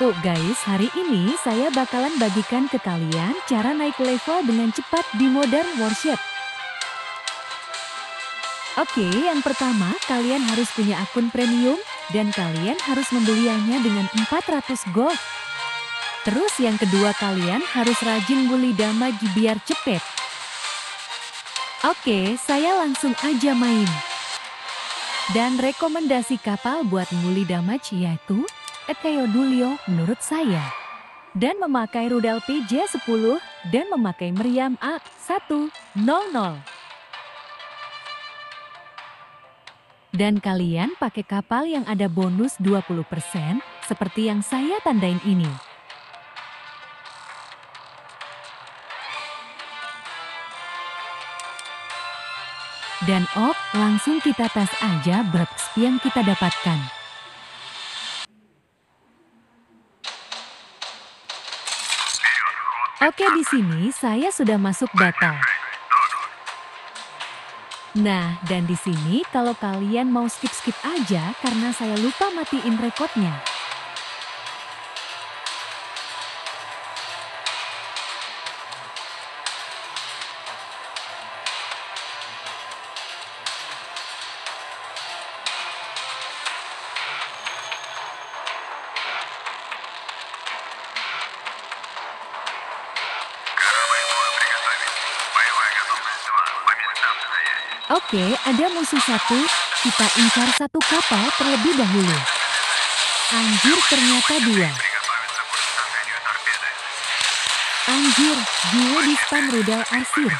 Oh guys, hari ini saya bakalan bagikan ke kalian cara naik level dengan cepat di Modern Warship. Oke, yang pertama kalian harus punya akun premium dan kalian harus membelinya dengan 400 gold. Terus yang kedua kalian harus rajin bully damage biar cepet. Oke, saya langsung aja main. Dan rekomendasi kapal buat bully damage yaitu Ekeodulio menurut saya. Dan memakai rudal PJ-10 dan memakai meriam A100. Dan kalian pakai kapal yang ada bonus 20% seperti yang saya tandain ini. Dan langsung kita tes aja berapa XP yang kita dapatkan. Oke, di sini saya sudah masuk battle. Nah, dan di sini kalau kalian mau skip aja karena saya lupa matiin recordnya. Oke, ada musuh satu, kita incar satu kapal terlebih dahulu. Anjir, ternyata dua. Anjir, gue di spam rudal arsir.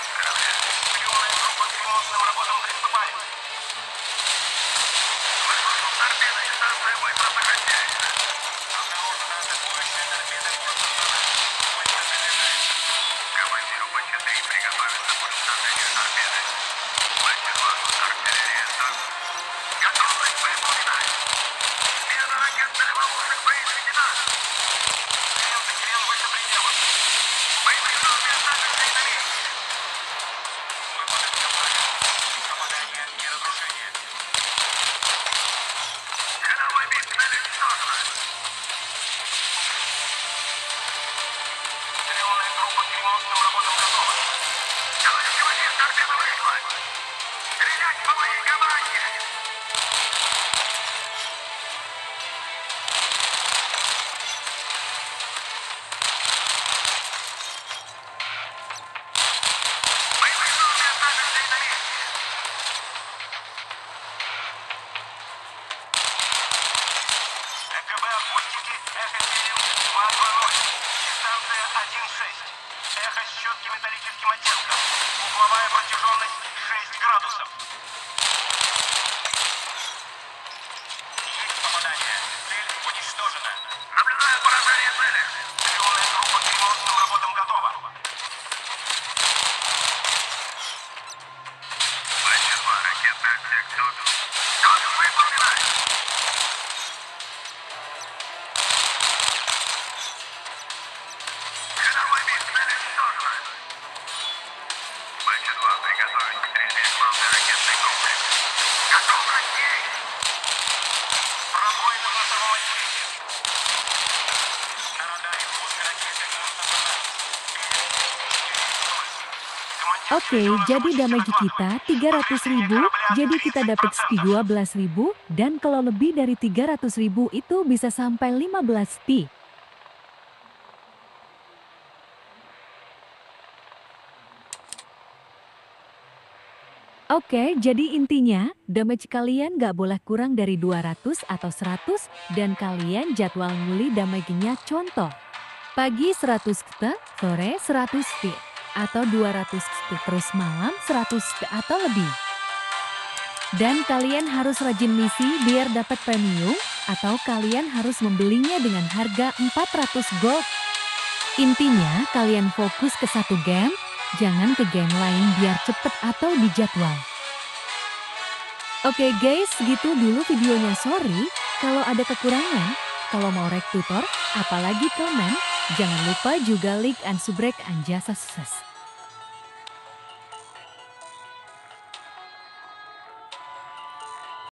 Эхо с четким металлическим оттенком. Угловая протяженность 6 градусов. Есть попадание. Цель уничтожена. Наблюдаю поражение цели. Миллионная группа к ремонтным работам готова. Б-2, ракетный отсек готов. Готов выполнена. Oke, jadi damage kita 300.000, jadi kita dapat XP 12.000, dan kalau lebih dari 300.000 itu bisa sampai 15 XP. Oke, jadi intinya, damage kalian gak boleh kurang dari 200 atau 100, dan kalian jadwal nguli damage-nya contoh. Pagi 100 XP, sore 100 XP, atau 200 XP, terus malam 100 XP atau lebih. Dan kalian harus rajin misi biar dapat premium, atau kalian harus membelinya dengan harga 400 gold. Intinya, kalian fokus ke satu game, jangan ke game lain biar cepet atau dijadwal. Oke guys, segitu dulu videonya. Sorry kalau ada kekurangan. Kalau mau rek tutor, apalagi komen, jangan lupa juga like and subscribe and jasa sukses.